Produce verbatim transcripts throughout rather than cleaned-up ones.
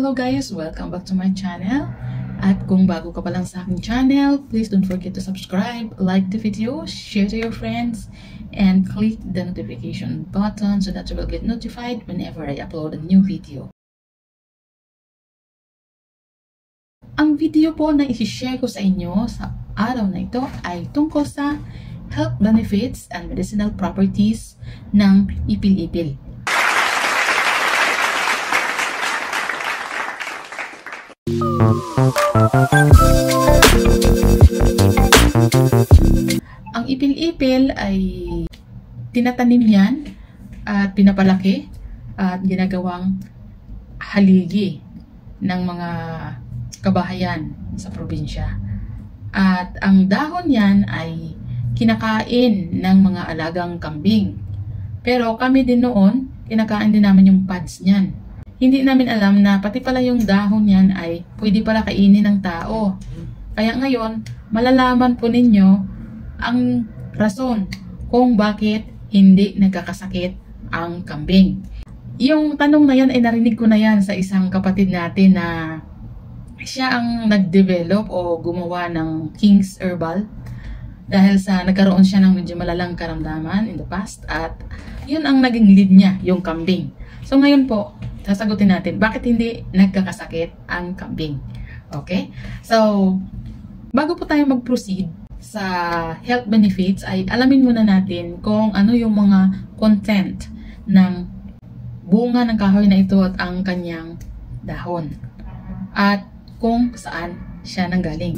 Hello guys! Welcome back to my channel. At kung bago ka pa lang sa aking channel, please don't forget to subscribe, like the video, share to your friends, and click the notification button so that you will get notified whenever I upload a new video. Ang video po na isi-share ko sa inyo sa araw na ito ay tungkol sa health benefits and medicinal properties ng ipil-ipil. Ang ipil-ipil ay tinatanim yan at pinapalaki at ginagawang haligi ng mga kabahayan sa probinsya. At ang dahon yan ay kinakain ng mga alagang kambing. Pero kami din noon, kinakain din namin yung pads niyan. Hindi namin alam na pati pala yung dahon yan ay pwede pala kainin ng tao. Kaya ngayon, malalaman po ninyo ang rason kung bakit hindi nagkakasakit ang kambing. Yung tanong na yan ay narinig ko na yan sa isang kapatid natin na siya ang nag-develop o gumawa ng King's Herbal dahil sa nagkaroon siya ng medyo malalang karamdaman in the past at yun ang naging lead niya, yung kambing. So ngayon po, sasagutin natin bakit hindi nagkakasakit ang kambing. Okay? So, bago po tayo mag-proceed sa health benefits ay alamin muna natin kung ano yung mga content ng bunga ng kahoy na ito at ang kanyang dahon. At kung saan siya nanggaling.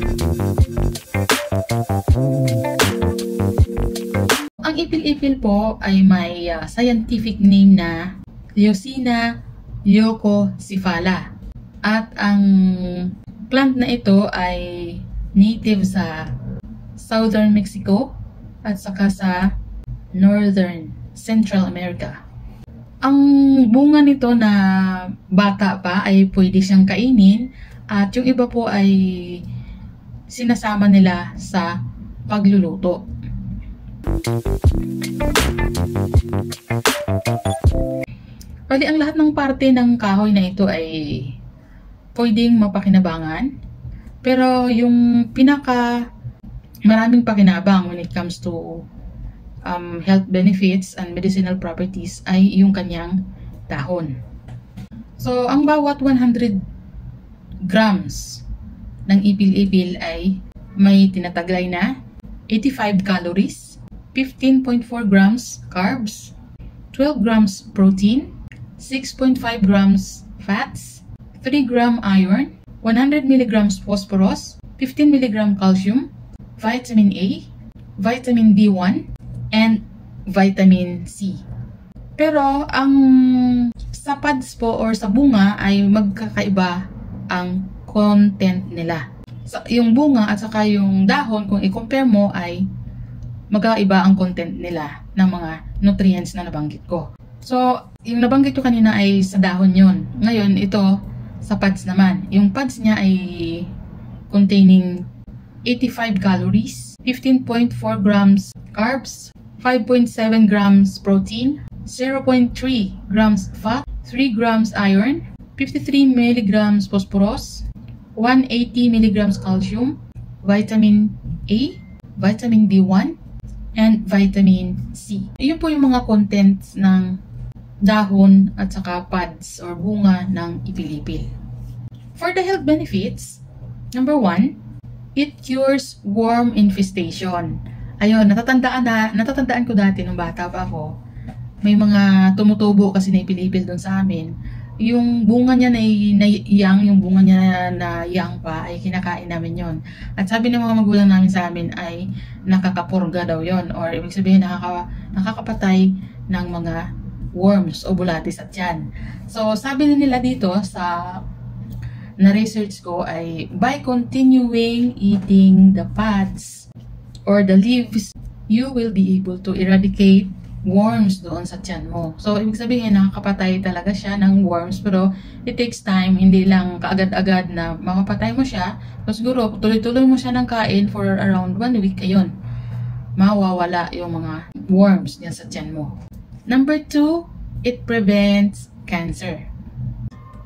Ang ipil-ipil po ay may uh, scientific name na Leucaena leucocephala. At ang plant na ito ay native sa Southern Mexico at saka sa Northern Central America. Ang bunga nito na bata pa ay pwede siyang kainin at yung iba po ay sinasama nila sa pagluluto. Bali, ang lahat ng parte ng kahoy na ito ay pwedeng mapakinabangan. Pero yung pinaka maraming pakinabang when it comes to um, health benefits and medicinal properties ay yung kanyang dahon. So, ang bawat one hundred grams ng ipil-ipil ay may tinataglay na eighty-five calories, fifteen point four grams carbs, twelve grams protein, six point five grams fats, three grams iron, one hundred milligrams phosphorus, fifteen milligrams calcium, vitamin A, vitamin B one, and vitamin C. Pero ang sa pads po or sa bunga ay magkakaiba ang content nila. So, yung bunga at saka yung dahon, kung i-compare mo ay magkaiba ang content nila ng mga nutrients na nabanggit ko. So, yung nabanggit ko kanina ay sa dahon yun. Ngayon, ito sa pads naman. Yung pads niya ay containing eighty-five calories, fifteen point four grams carbs, five point seven grams protein, zero point three grams fat, three grams iron, fifty-three milligrams phosphorus, one hundred eighty milligrams calcium, vitamin A, vitamin B one, and vitamin C. Iyon po yung mga contents ng dahon at saka pads or bunga ng ipil-ipil. For the health benefits, number one, it cures worm infestation. Ayun, natatandaan na, natatandaan ko dati nung bata pa ako, may mga tumutubo kasi na ipil-ipil doon sa amin. Yung bunga niya na, na yang, yung bunga niya na, na yang pa, ay kinakain namin yon. At sabi ng mga magulang namin sa amin ay nakakapurga daw yon, or ibig sabihin nakaka, nakakapatay ng mga worms o bulatis at yan. So sabi nila dito sa na-research ko ay by continuing eating the pads or the leaves, you will be able to eradicate worms doon sa tiyan mo. So, ibig sabihin, nakakapatay talaga siya ng worms, pero it takes time, hindi lang kaagad-agad na makapatay mo siya. So, siguro, tuloy-tuloy mo siya ng kain for around one week, ayun, mawawala yung mga worms niya sa tiyan mo. Number two, it prevents cancer.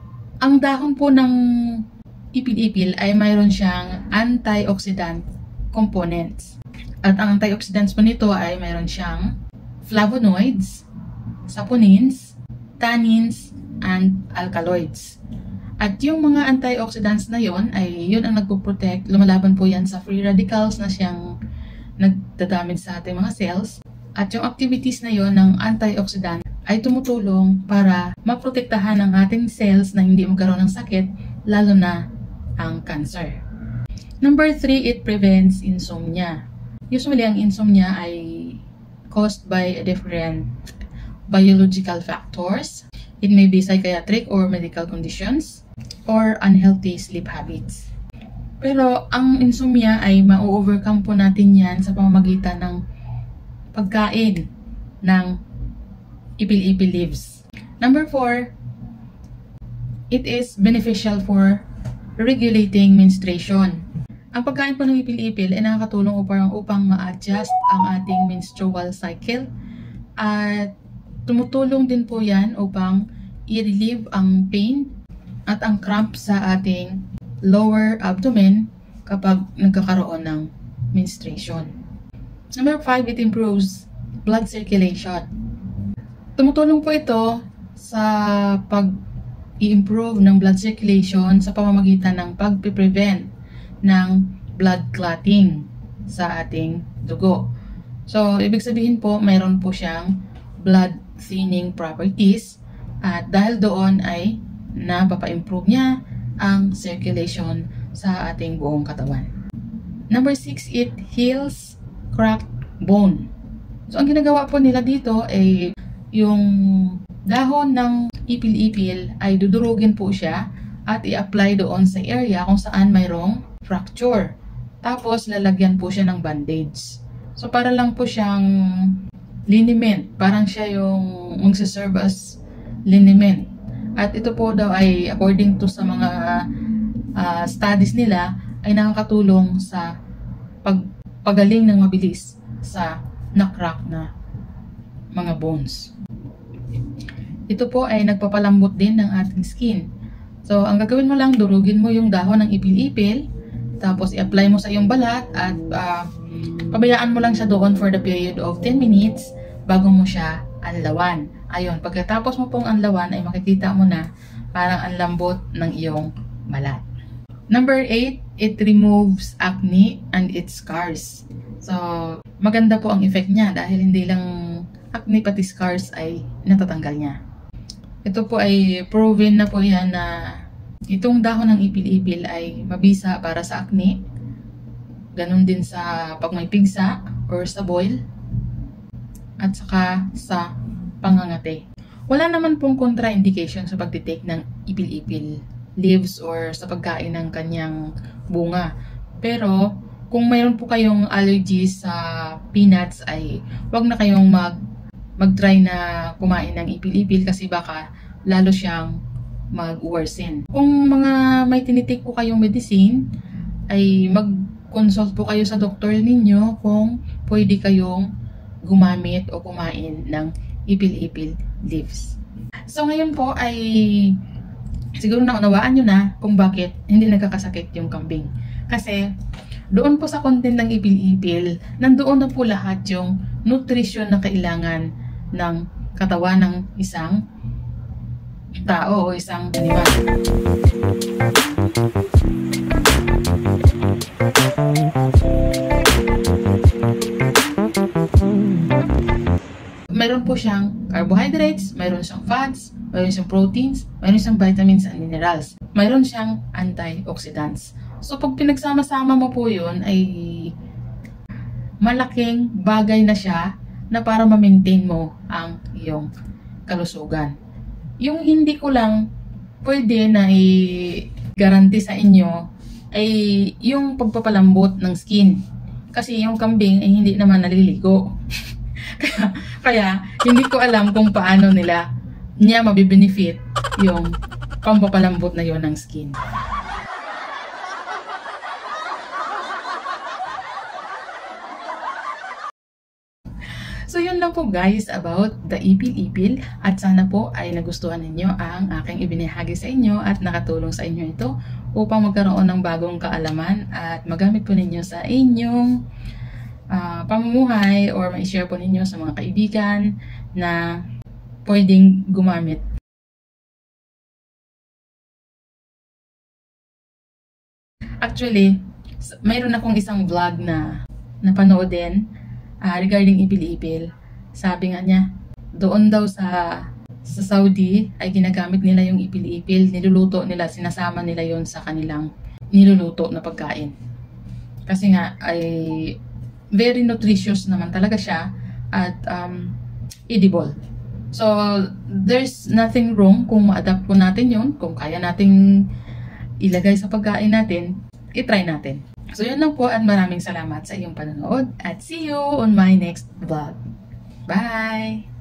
Ang dahon po ng ipil-ipil ay mayroon siyang antioxidant components. At ang antioxidants po nito ay mayroon siyang flavonoids, saponins, tannins, and alkaloids. At yung mga antioxidants na yon ay yun ang nagpo-protect, lumalaban po yan sa free radicals na siyang nagdadamage sa ating mga cells. At yung activities na yon ng antioxidant ay tumutulong para maprotektahan ang ating cells na hindi magkaroon ng sakit, lalo na ang cancer. Number three, it prevents insomnia. Usually, ang insomnia ay caused by different biological factors. It may be psychiatric or medical conditions or unhealthy sleep habits. Pero ang insomnia ay ma-overcome po natin yan sa pamamagitan ng pagkain ng ipil-ipil leaves. Number four, it is beneficial for regulating menstruation. Ang pagkain po ng ipil-ipil ay nakakatulong upang, upang ma-adjust ang ating menstrual cycle at tumutulong din po yan upang i-relieve ang pain at ang cramp sa ating lower abdomen kapag nagkakaroon ng menstruation. Number five, it improves blood circulation. Tumutulong po ito sa pag-i-improve ng blood circulation sa pamamagitan ng pag-prevent ng blood clotting sa ating dugo. So, ibig sabihin po, mayroon po siyang blood thinning properties at dahil doon ay napapa-improve niya ang circulation sa ating buong katawan. Number six, it heals cracked bone. So, ang ginagawa po nila dito ay yung dahon ng ipil-ipil ay dudurugin po siya at i-apply doon sa area kung saan mayroong fracture. Tapos, lalagyan po siya ng bandage. So, para lang po siyang liniment. Parang siya yung magsaserve as liniment. At ito po daw ay, according to sa mga uh, studies nila, ay nakakatulong sa pagpagaling ng mabilis sa na-crack na mga bones. Ito po ay nagpapalambot din ng ating skin. So, ang gagawin mo lang, durugin mo yung dahon ng ipil-ipil, tapos i-apply mo sa iyong balat at uh, pabayaan mo lang siya doon for the period of ten minutes bago mo siya anlawan. Ayun, pagkatapos mo pong anlawan ay makikita mo na parang ang lambot ng iyong balat. Number eight, it removes acne and its scars. So, maganda po ang effect niya dahil hindi lang acne pati scars ay natatanggal niya. Ito po ay proven na po yan na itong dahon ng ipil-ipil ay mabisa para sa acne. Ganon din sa pag may pigsa or sa boil. At saka sa pangangate. Wala naman pong contraindication sa pagtitake ng ipil-ipil leaves or sa pagkain ng kanyang bunga. Pero kung mayroon po kayong allergies sa peanuts ay wag na kayong mag mag-try na kumain ng ipil-ipil kasi baka lalo siyang mag-worsen. Kung mga may tinitake po kayong medicine, ay mag-consult po kayo sa doktor ninyo kung pwede kayong gumamit o kumain ng ipil-ipil leaves. So ngayon po ay siguro naunawaan nyo na kung bakit hindi nagkakasakit yung kambing. Kasi doon po sa content ng ipil-ipil, nandoon na po lahat yung nutrition na kailangan ng katawan ng isang tao o isang animal. Mayroon po siyang carbohydrates, mayroon siyang fats, mayroon siyang proteins, mayroon siyang vitamins and minerals. Mayroon siyang antioxidants. So pag pinagsama-sama mo po yun ay malaking bagay na siya na para ma-maintain mo ang iyong kalusugan. Yung hindi ko lang pwede na i-guarantee sa inyo ay yung pagpapalambot ng skin. Kasi yung kambing ay hindi naman naliligo. kaya, kaya hindi ko alam kung paano nila niya mabibenefit yung pampapalambot na yon ng skin. So yun lang po guys about the ipil-ipil at sana po ay nagustuhan ninyo ang aking ibinahagi sa inyo at nakatulong sa inyo ito upang magkaroon ng bagong kaalaman at magamit po ninyo sa inyong uh, pamumuhay or ma-share po ninyo sa mga kaibigan na pwedeng gumamit. Actually, mayroon akong isang vlog na napanood din uh, regarding ipil-ipil. Sabi nga niya, doon daw sa sa Saudi ay ginagamit nila yung ipil-ipil, niluluto nila, sinasama nila yon sa kanilang niluluto na pagkain. Kasi nga ay very nutritious naman talaga siya at um, edible. So there's nothing wrong kung ma-adapt po natin yon, kung kaya nating ilagay sa pagkain natin, i-try natin. So yun lang po at maraming salamat sa iyong panonood at see you on my next vlog. Bye!